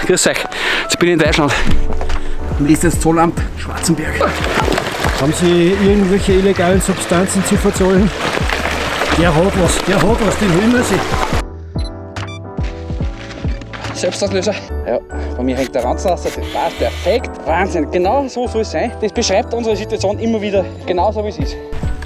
grüß euch. Jetzt bin ich in Deutschland. Am nächsten Zollamt Schwarzenberg. Haben Sie irgendwelche illegalen Substanzen zu verzollen? Der hat was, den will man sich. Selbstauslöser. Ja, bei mir hängt der Ranzen aus. Das passt perfekt. Wahnsinn, genau so soll es sein. Das beschreibt unsere Situation immer wieder genauso wie es ist.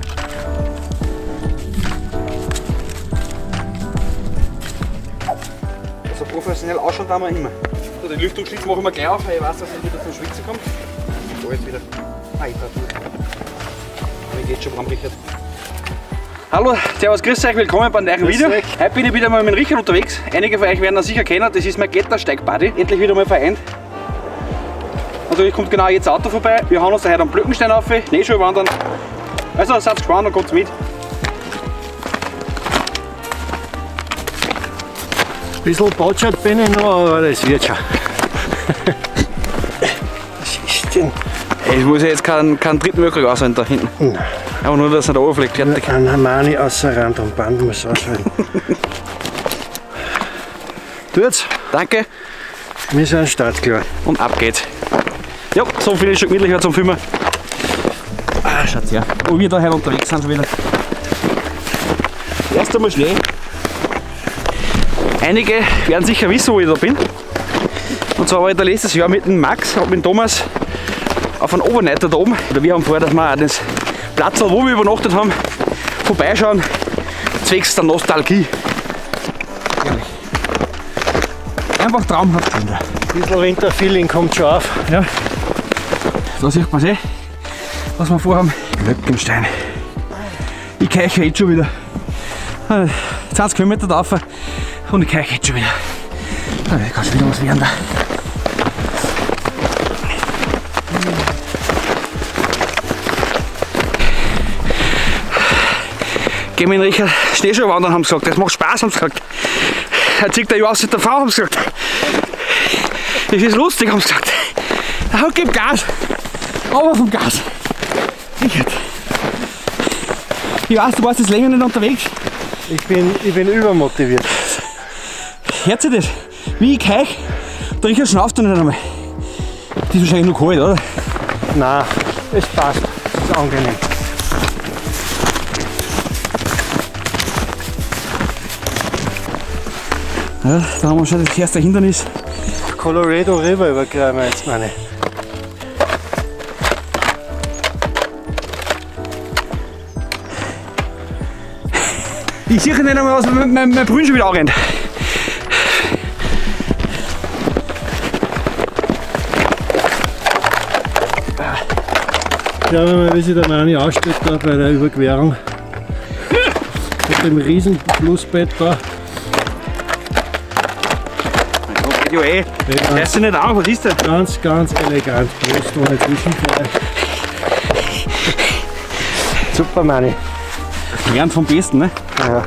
So professionell ausschauen da wir immer. So, den Lüftungsschlitz machen wir gleich auf, weil ich weiß, dass ich wieder zum Schwitzen kommt. So, jetzt wieder. Ah, ich war durch. Aber ich geht schon dran, Richard. Hallo, servus, grüß euch, willkommen bei einem neuen Video. Heute bin ich wieder mal mit dem Richard unterwegs. Einige von euch werden das sicher kennen, das ist mein Klettersteig-Buddy. Endlich wieder mal vereint. Natürlich kommt genau jetzt Auto vorbei. Wir hauen uns da heute am Blöckenstein auf, Schneeschuhe wandern. Also seid gespannt und kommt mit. Ein bisschen Batschert bin ich noch, aber das wird schon. Was ist denn? Ich muss ja jetzt keinen dritten Möglich aussehen da hinten. Nein. Aber nur, dass er da runterfliegt. Fertig. Ein Hamani außer Rand und Band muss aushalten. Tut's. Danke. Wir sind startklar. Und ab geht's. Ja, so viel ist schon gemütlicher zum Filmen. Ah, schaut's her. Wo wir da heute unterwegs sind schon wieder. Erst einmal Schnee. Einige werden sicher wissen, wo ich da bin. Und zwar war ich da letztes Jahr mit dem Max und mit dem Thomas auf einem Overnighter da oben. Wir haben vor, dass wir auch das Platz, wo wir übernachtet haben, vorbeischauen, zwecks der Nostalgie. Ehrlich. Einfach traumhaft schön. Ein bisschen Winterfeeling kommt schon auf. Ja. Da sieht man es, was wir vorhaben. Blöckenstein. Ich keiche jetzt schon wieder. 20 Kilometer drauf und ich keiche jetzt schon wieder. Da kann schon wieder was werden da. Gehen wir in Richard Schneeschuhe wandern, haben sie gesagt. Das macht Spaß, haben sie gesagt. Er zieht der Jahr aus der Frau, haben sie gesagt. Das ist lustig, haben sie gesagt. Er gibt Gas. Aber vom Gas. Richard. Ich weiß, du warst jetzt länger nicht unterwegs. Ich bin übermotiviert. Hört ihr das? Wie ich keich, der Richard schnauft nicht einmal. Die ist wahrscheinlich noch kalt, oder? Nein, es passt. Es ist angenehm. Ja, da haben wir schon das erste Hindernis. Colorado River überqueren wir jetzt, meine. Ich sehe nicht einmal, was mein Brünn schon wieder anrennt. Schauen wir mal, wie sich der Mani aussteht da bei der Überquerung. Mit dem riesen Flussbett da. Geht ja eh. Reißt dich nicht an, was ist das? Ganz, ganz elegant. Prost ohne Zwischenfall. Super, Mani. Lernt vom Besten, ne? Ja.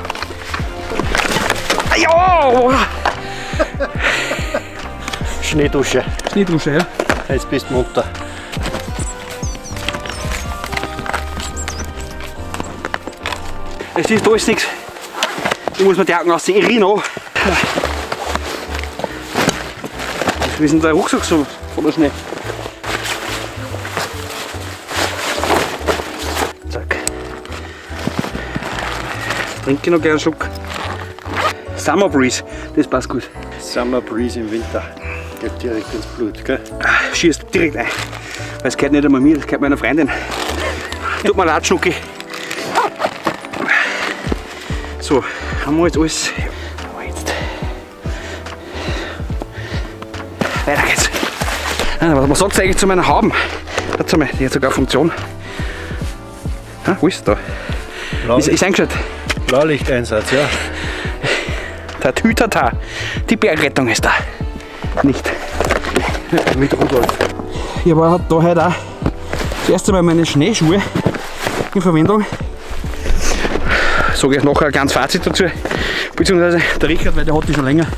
Ja! Schneedusche. Schneedusche, ja. Jetzt bist du munter. Es ist da ist nichts. Ich muss mir die Augen ausziehen. Ich riech noch. Wie ist denn der Rucksack so voller Schnee? Zack. Trinke ich noch gleich einen Schluck. Summer Breeze, das passt gut. Summer Breeze im Winter. Geht direkt ins Blut, gell? Schießt direkt ein. Weil es gehört nicht einmal mir, das gehört meiner Freundin. Tut mir leid, Schnucki. So, haben wir jetzt alles. Aber jetzt. Weiter geht's. Was sagt ihr eigentlich zu meiner Hauben? Warte mal, die hat sogar Funktion. Wo ist sie da? Ist eingeschaltet. Blaulichteinsatz, ja. Tatütata. Die Bergrettung ist da. Nicht. Mit Rudolf. Ich habe da heute auch das erste Mal meine Schneeschuhe in Verwendung. Sage ich nachher ein kleines Fazit dazu. Beziehungsweise der Richard, weil der hat die schon länger.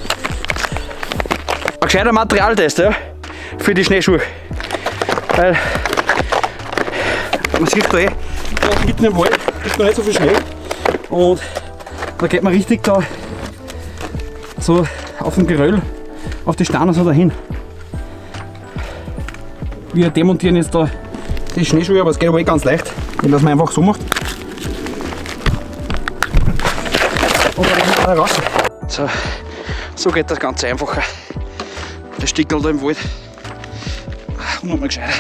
Ein gescheiter Materialtest, ja, für die Schneeschuhe. Weil man sieht da eh, da mitten im Wald ist noch nicht so viel Schnee. Und da geht man richtig da so auf dem Geröll auf die Steine so dahin. Wir demontieren jetzt da die Schneeschuhe, aber es geht aber eh ganz leicht, wenn das man einfach so macht. Und dann wieder raus. So geht das Ganze einfacher. Das Stickerl da im Wald. Und nochmal gescheit.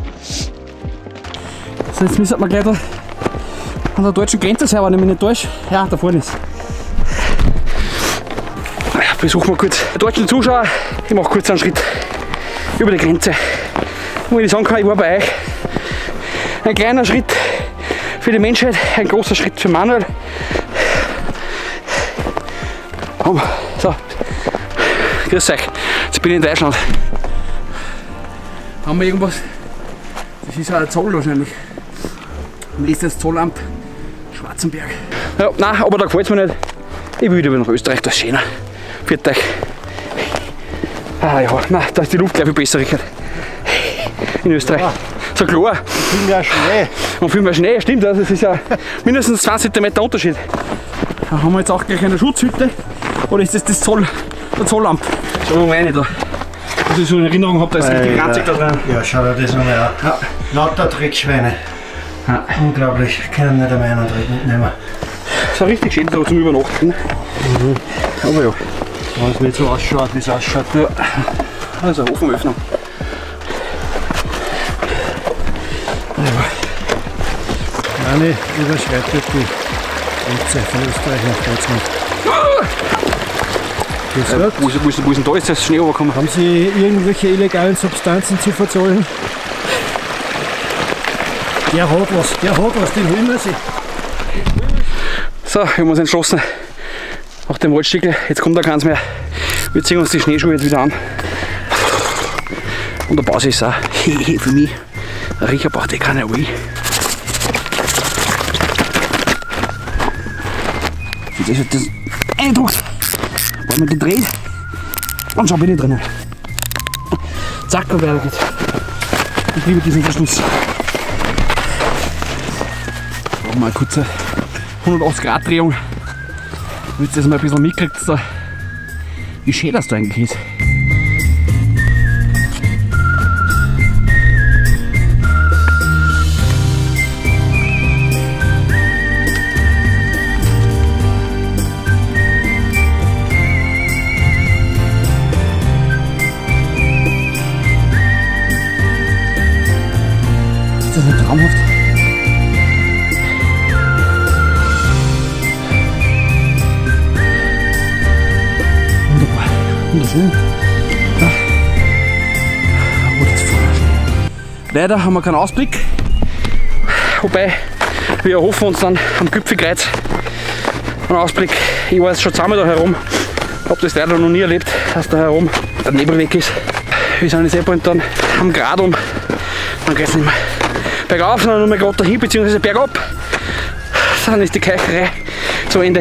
So, jetzt müssen wir gleich da an der deutschen Grenze sein, wenn ich mich nicht täusche. Ja, da vorne ist. Besuchen wir kurz die deutschen Zuschauer. Ich mache kurz einen Schritt über die Grenze. Wo ich sagen kann, ich war bei euch. Ein kleiner Schritt für die Menschheit, ein großer Schritt für Manuel. So, grüß euch, jetzt bin ich in Deutschland. Haben wir irgendwas? Das ist ein Zoll wahrscheinlich. Und ist das Zollamt Schwarzenberg. Ja, nein, aber da gefällt es mir nicht. Ich will wieder nach Österreich, das ist schöner. Für euch. Ah ja, nein, da ist die Luft gleich viel besser, Richard. In Österreich. Ja. So klar. Viel mehr Schnee. Und viel mehr Schnee, stimmt. Das ist ja mindestens 20 cm Unterschied. Da haben wir jetzt auch gleich eine Schutzhütte. Oder ist das der Zollamt? Schauen wir mal rein da. Dass ich so eine Erinnerung habe, da ist richtig ranzig da drin. Ja, schau dir das nochmal an. Ja. Lauter Dreckschweine. Ja. Unglaublich. Können nicht einmal einen Dreck mitnehmen. Das ist ja richtig schön da zum Übernachten. Mhm. Aber ja. Wenn es nicht so ausschaut, wie es ausschaut. Ja. Also Ofenöffnung. Eine überschreitet die Grenze von Österreich nach Deutschland. Wo ist denn da jetzt das Schnee runtergekommen? Haben Sie irgendwelche illegalen Substanzen zu verzollen? Der hat was, den holen wir sich. So, wir haben uns entschlossen, nach dem Waldstückel, jetzt kommt da keins mehr. Wir ziehen uns die Schneeschuhe jetzt wieder an. Und der Pause ist auch für mich. Der Richard braucht eh keine Wii. Das hat das eingedruckt, weil man gedreht und schon bin ich drinnen. Zack, und weiter geht's. Ich liebe diesen Verschluss. Machen wir mal eine kurze 180-Grad-Drehung, damit ihr das mal ein bisschen mitkriegt, wie schön das da eigentlich ist. Ist das nicht traumhaft? Wunderbar, wunderschön. Ja. Oh, das ist voll Schnee. Leider haben wir keinen Ausblick, wobei wir erhoffen uns dann am Gipfelkreuz einen Ausblick. Ich war jetzt schon zusammen da herum, habe das leider noch nie erlebt, dass da herum der Nebel weg ist. Wir sind jetzt eben dann am Gradl, dann geht es nicht mehr bergauf, sondern nur mehr gerade dahin, beziehungsweise bergab. Dann ist die Keicherei zu Ende.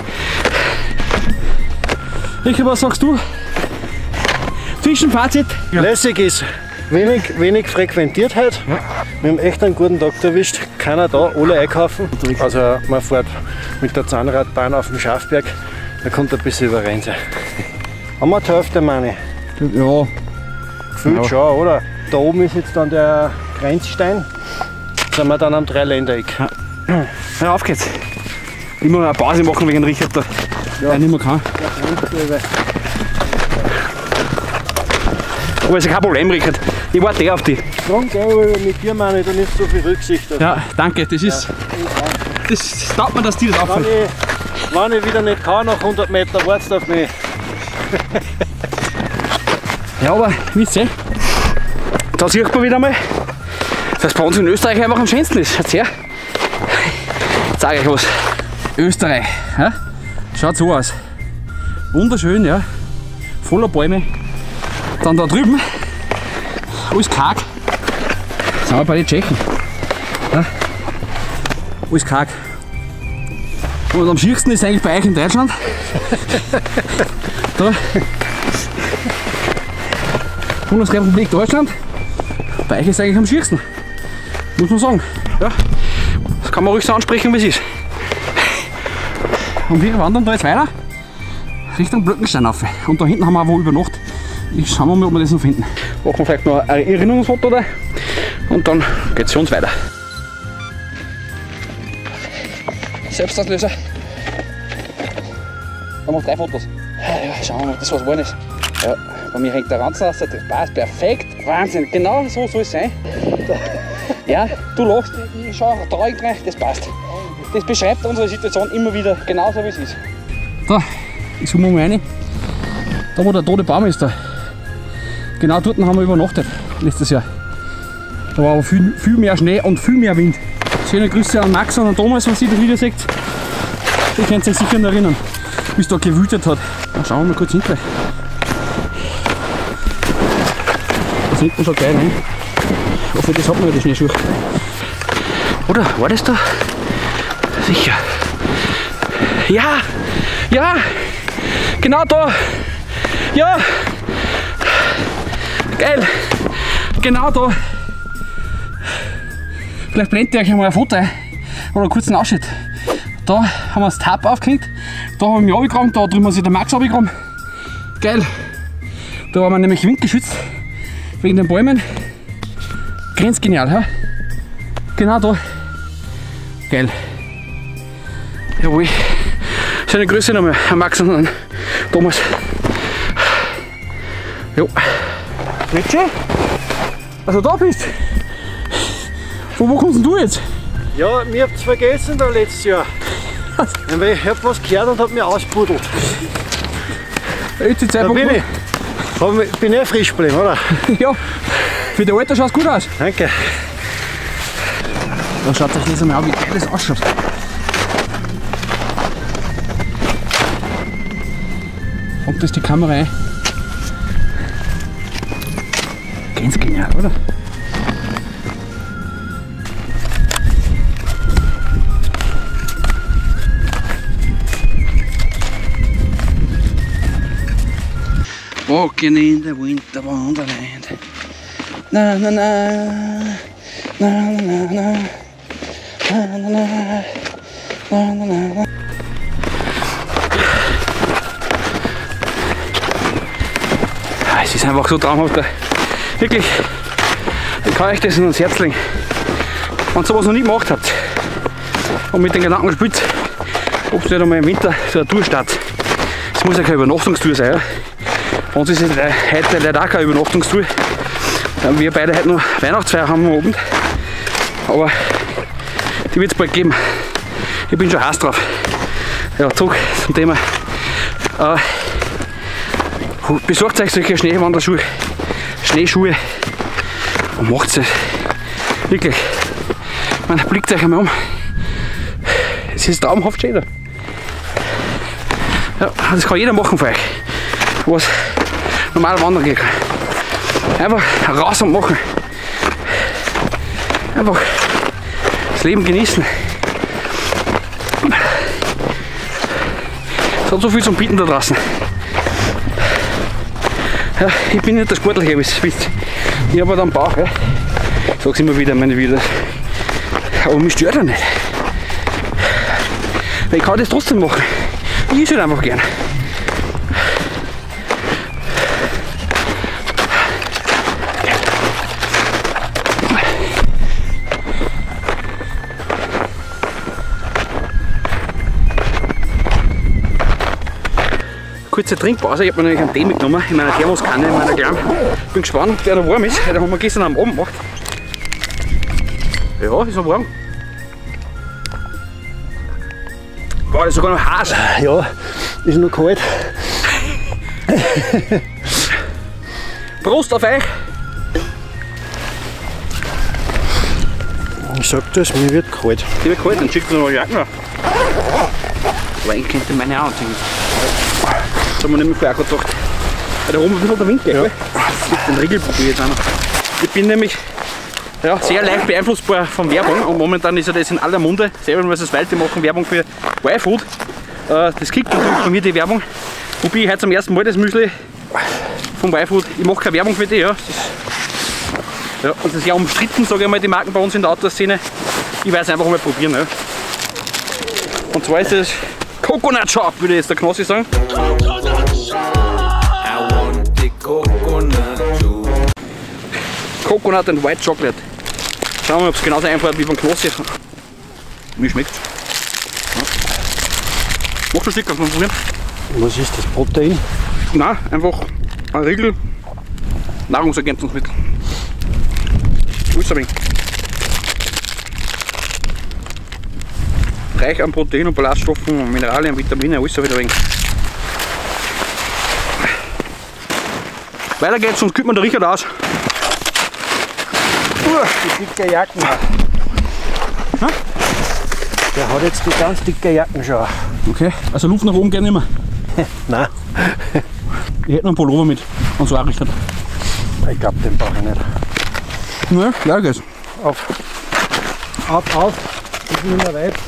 Richard, was sagst du? Zwischenfazit? Ja. Lässig ist. Wenig frequentiert heute. Ja. Wir haben echt einen guten Tag erwischt. Keiner da, alle einkaufen. Also man fährt mit der Zahnradbahn auf den Schafberg, da kommt ein bisschen über Rense. Haben wir die Hälfte, meine ich? Ja. Gefühlt schon, oder? Da oben ist jetzt dann der Grenzstein. Sind wir dann am Dreiländereck. Ja, auf geht's. Ich muss eine Pause machen wegen Richard, da ja. Nicht mehr kann. Aber ist ja kein Problem, Richard. Ich warte eh auf dich. Danke, aber mit dir meine ich, da nimmst du so viel Rücksicht. Also. Ja, danke. Das ist. Ja. Das taugt mir, dass dir das auffällt. Wenn ich wieder nicht kann, nach 100 Meter wartest du auf mich. Ja, aber wisst ihr, da sieht man wieder mal, dass bei uns in Österreich einfach am schönsten ist. Schaut her. Jetzt sage ich was. Österreich. Ja? Schaut so aus. Wunderschön, ja. Voller Bäume. Dann da drüben, alles karg. Sind wir bei den Tschechen. Ja? Alles karg. Und am schönsten ist eigentlich bei euch in Deutschland. Da. Bundesrepublik Deutschland. Bei euch ist es eigentlich am schönsten. Muss man sagen. Ja. Das kann man ruhig so ansprechen, wie es ist. Und wir wandern da jetzt weiter Richtung Blöckenstein rauf. Und da hinten haben wir wo über Nacht Schauen wir mal, ob wir das noch finden. Machen wir vielleicht noch ein Erinnerungsfoto da und dann geht es für uns weiter. Selbstauslöser. Da haben wir 3 Fotos. Ja, schauen wir mal, ob das was geworden ist. Ja, bei mir hängt der Ranzen raus, das passt perfekt. Wahnsinn, genau so soll es sein. Ja, du lachst, ich schaue traurig rein, das passt. Das beschreibt unsere Situation immer wieder genauso wie es ist. Da, ich zoome mal rein. Da wo der tote Baum ist, da. Genau dort haben wir übernachtet letztes Jahr. Da war aber viel mehr Schnee und viel mehr Wind. Schöne Grüße an Max und an Thomas, was ihr das Video seht. Ihr könnt euch sicher noch erinnern, wie es da gewütet hat. Dann schauen wir mal kurz hinten. Da hinten schon geil rein. Ich hoffe, das hat man ja die Schneeschuhe. Oder war das da? Sicher. Ja! Ja! Genau da! Ja! Geil! Genau da! Vielleicht blendet ihr euch einmal ein Foto ein oder einen kurzen Ausschnitt. Da haben wir das Tab aufgehängt, da habe ich mich runtergegraben, da drüben hat sich der Max runtergegraben. Geil! Da waren wir nämlich windgeschützt wegen den Bäumen. Grenzgenial, ha? Genau da. Geil. Jawohl. Schöne Grüße nochmal an Max und an Thomas. Jo. Nicht schön? Also da bist. Von wo kommst denn du jetzt? Ja, mir habt's vergessen da letztes Jahr. Weil ich hab was gehört und hab mich ausbuddelt. Jetzt die Zeit da bin ich. Bin eh frisch geblieben, oder? Ja. Für die Alter schaut es gut aus. Danke. Da schaut euch das einmal an, wie geil das ausschaut. Kommt das die Kamera ein? Ganz genial, oder? Walking in the winter wonderland. Na na na, na na na na, na na na, na na na. Es ist einfach so traumhaft. Wirklich, ich kann euch das ans Herz legen. Wenn ihr sowas noch nie gemacht habt und mit den Gedanken spielt, ob es nicht einmal im Winter so eine Tour startet. Es muss ja keine Übernachtungstour sein. Ja? Bei uns ist es heute leider auch keine Übernachtungstour. Wir beide heute noch Weihnachtsfeier haben am Abend. Aber die wird es bald geben. Ich bin schon heiß drauf. Ja, zurück zum Thema. Besorgt euch solche Schneewanderschuhe, Schneeschuhe und macht es wirklich. Man blickt euch einmal um. Es ist traumhaft schön da. Ja, das kann jeder machen für euch, was normal wandern geht. Einfach raus und machen. Einfach das Leben genießen. Es hat so viel zum Bieten da draußen. Ja, ich bin nicht der Sportliche, wie ihr wisst. Ich habe halt einen Bauch. Ja. Ich sage es immer wieder in meinen Videos. Aber mich stört er nicht. Weil ich kann das trotzdem machen. Ich esse halt einfach gern. Kurze Trinkpause, ich habe mir nämlich einen Tee mitgenommen in meiner Thermoskanne, in meiner kleinen. Ich bin gespannt, wer da warm ist. Den haben wir gestern am Abend gemacht. Ja, ist noch warm. Boah, ist sogar noch heiß. Ja, ist noch kalt. Prost auf euch! Ich sag das, mir wird kalt. Dir wird kalt, dann schickt mir noch eine Jacke nach. Aber ich könnte meine auch anziehen. Das haben wir nämlich vorher auch gedacht. Da oben ein bisschen der Wind geht. Ja. Den Riegel probiere ich jetzt auch noch. Ich bin nämlich ja, sehr leicht beeinflussbar von Werbung und momentan ist ja das in aller Munde. Seven vs. Wild, die machen Werbung für Y-Food. Das kriegt natürlich von mir die Werbung. Wobei ich heute zum ersten Mal das Müsli vom Y-Food, ich mache keine Werbung für die. Ja. Ja, und das ist ja umstritten, sage ich mal, die Marken bei uns in der Outdoor-Szene. Ich werde es einfach mal probieren. Ja. Und zwar ist es Coconut Shop, würde jetzt der Knossi sagen. Coconut Shop. I want the coconut. Coconut and White Chocolate. Schauen wir mal, ob es genauso einfällt wie beim Knossi. Wie schmeckt's? Ja. Mach schon Stück, kannst du mal probieren? Was ist das? Protein? Nein, einfach ein Riegel Nahrungsergänzungsmittel. Alles ein wenig. Reich an Protein und Ballaststoffen, Mineralien, Vitamine, alles ein wenig. Weiter geht's, sonst kühlt man der Richard aus. Die dicke Jacken. Ha? Der hat jetzt die ganz dicke Jacken schon. Okay, also Luft nach oben geht nicht mehr. Nein, Ich hätte noch einen Pullover mit. Und so auch Richard. ich glaube, den brauche ich nicht. Ja, klar geht's. Auf. Auf. Ist nicht mehr weit.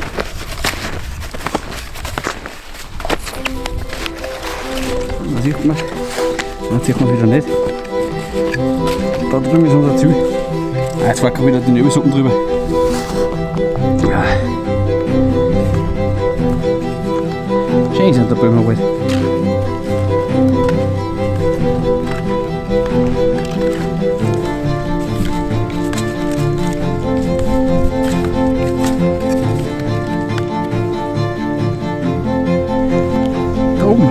Da sieht man es wieder nicht. Da drüben ist unser Ziel. Ah, jetzt war wieder die Nöbelsuppen drüber. Ja. Schön sind der Böhmerwald. Da oben.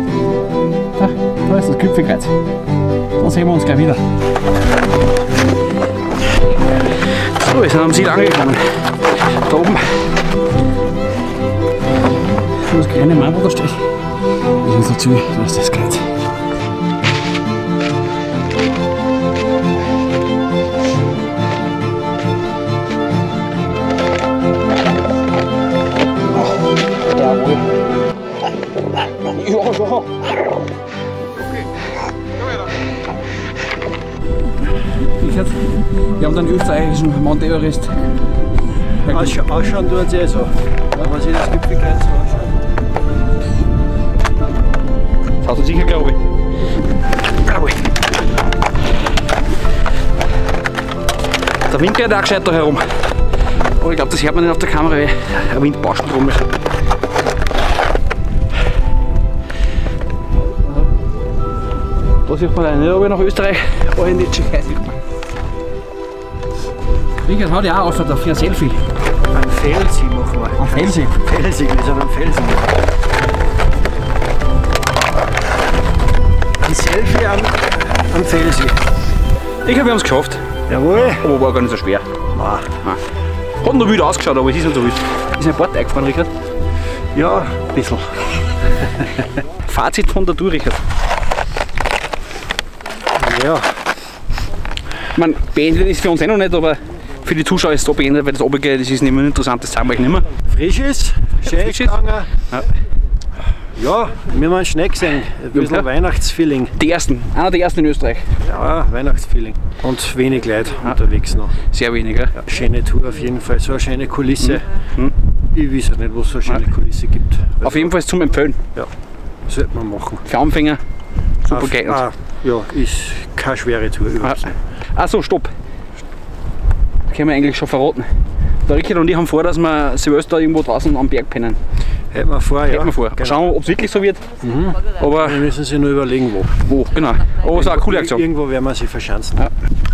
Da ist das Gipfelkreuz. Dann sehen wir uns gleich wieder. So, wir sind am Ziel angekommen. Da oben. Das kleine Mann, wo da steht. Das ist unser Ziel, das ist das Kreuz. Jawohl. Ja. Wir haben den österreichischen Mount Everest. Ausschauen tut es eh so. Wenn man sich das Gipfelkreuz so anschaut. Das hast du sicher, glaube ich. Der Wind geht auch gescheit da herum. Aber ich glaube, das hört man nicht auf der Kamera, weil ein Wind bauscht drum ist. Da sieht man leider nicht, aber nach Österreich, aber in die Tschechei sieht man. Richard, hau dir auch auf dafür ein Selfie. Ein Felsi machen wir. Ein Felsi? Felsi, wir sind am Felsen. Ein Selfie am Felsi. Ich glaube, wir haben es geschafft. Jawohl. Aber war gar nicht so schwer. Wow. Hat noch wild ausgeschaut, aber es ist nicht so wild. Ist ein Bord eingefahren, Richard? Ja, ein bisschen. Fazit von der Tour, Richard. Ja. Ich meine, beendet ist für uns eh noch nicht, aber für die Zuschauer ist es so beendet, weil das runtergeht, das ist nicht mehr interessant, das zeigen wir euch nicht mehr. Frisch ist, schön frisch ist. gegangen. Ja. Ja, wir haben Schnee gesehen. Ein bisschen klar. Weihnachtsfeeling. Einer der ersten in Österreich. Ja, Weihnachtsfeeling. Und wenig Leute unterwegs noch. Sehr wenig, gell? Ja, schöne Tour auf jeden Fall, so eine schöne Kulisse. Ich weiß nicht, wo es so eine schöne Kulisse gibt. Auf jeden Fall zum Empfehlen. Ja, sollte man machen. Für Anfänger super geeignet. Ja, ist keine schwere Tour überhaupt nicht. Achso, stopp. Können wir eigentlich schon verraten. Der Richard und ich haben vor, dass wir Silvester irgendwo draußen am Berg pennen. Hätten wir vor, ja. Hätten wir vor. Genau. Schauen wir, ob es wirklich so wird. Aber Wir müssen sich nur überlegen, wo. wo, genau. Aber es ist auch eine coole Aktion. Irgendwo werden wir sie verschanzen. Ja.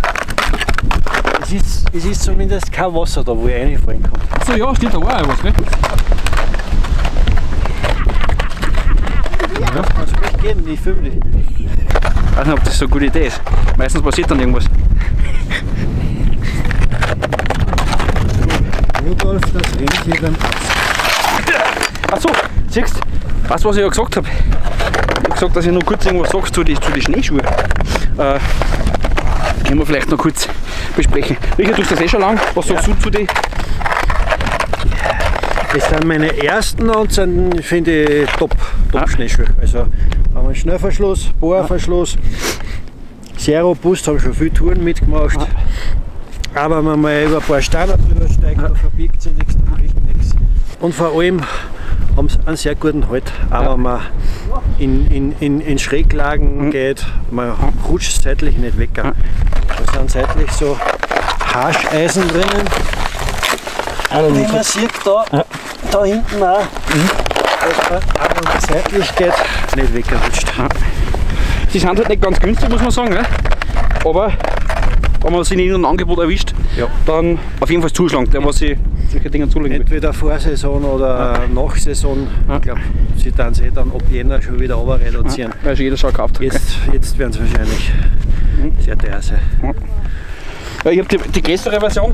Es ist zumindest kein Wasser da, wo ich reinfallen kann. Achso, ja, steht da auch was, gell? Ja, kannst du mich geben, ich filme dich. Ich weiß nicht, ob das so eine gute Idee ist. Meistens passiert dann irgendwas. Rudolf, das Rentier beim Arzt. Achso, siehst du, weißt du, was ich ja gesagt habe? Ich habe gesagt, dass ich noch kurz irgendwas sagst zu den Schneeschuhen. Können wir vielleicht noch kurz besprechen. Richard, du hast das eh schon lang. Was sagst du zu den? Das sind meine ersten und sind, finde ich, top Schneeschuhe. Also haben wir Schnellverschluss, Bohrverschluss, sehr robust, habe schon viele Touren mitgemacht. Aber wenn man mal über ein paar Steine drüber steigt, da verbiegt sich nichts, da bricht nichts. Und vor allem haben sie einen sehr guten Halt, aber wenn man in Schräglagen geht, man rutscht seitlich nicht weg. Da sind seitlich so Hascheisen drinnen. Wie man sieht, da hinten auch, aber wenn man seitlich geht, nicht weggerutscht. Die sind halt nicht ganz günstig, muss man sagen, ne? Aber wenn man sich in einem Angebot erwischt, Ja. dann auf jeden Fall zuschlagen, der was sich solche Dinge zulegen will. Entweder Vorsaison oder Nachsaison. Ja. Ich glaube, sie dann dann ab Jänner schon wieder runter reduzieren. Weil schon jeder schon gekauft hat. Jetzt werden sie wahrscheinlich sehr teuer sein. Ja, ich habe die größere Version.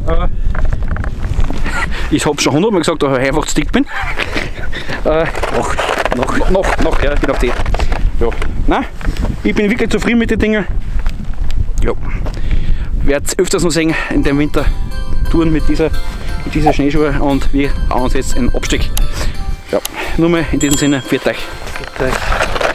Ich habe schon 100 Mal gesagt, dass ich einfach zu dick bin. Noch, ja, je nachdem. Ja. Nein, ich bin wirklich zufrieden mit den Dingen. Ja. Werde es öfters noch sehen in dem Winter Touren mit dieser Schneeschuhe und wir hauen uns jetzt einen Abstieg. Ja, nur mal in diesem Sinne, viert euch. Okay.